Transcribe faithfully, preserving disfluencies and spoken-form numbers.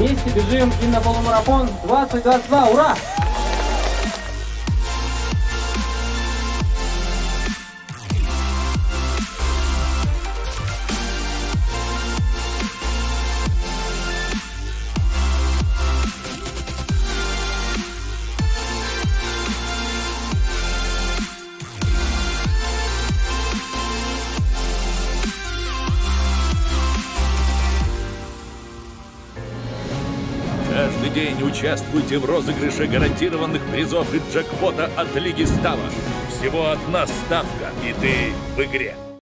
Вместе бежим и на полумарафон двадцать двадцать два. Ура! Каждый день участвуйте в розыгрыше гарантированных призов и джекпота от Лиги Става. Всего одна ставка, и ты в игре.